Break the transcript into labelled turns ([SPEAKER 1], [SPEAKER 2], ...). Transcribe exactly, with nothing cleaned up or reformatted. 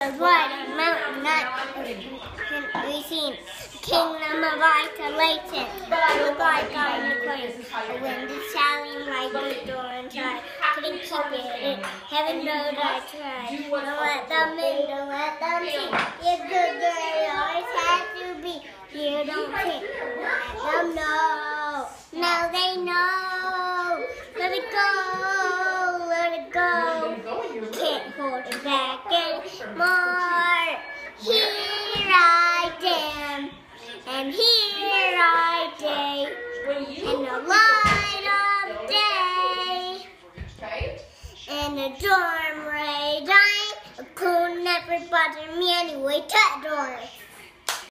[SPEAKER 1] was right on mountain nut. We seen kingdom of isolation. The guy got in the corner. When the Sally right the door and tried. Couldn't keep it. Heaven knows I tried. Don't let them in, don't let them see. You're good girl, you always have to be. You don't think. Let them know. Now they know. Let it go. Let it go. Can't hold it back anymore. Here I am. And here I stay. In the light of day. In the dorm ray dying. A cool never bother me anyway. Touch doors.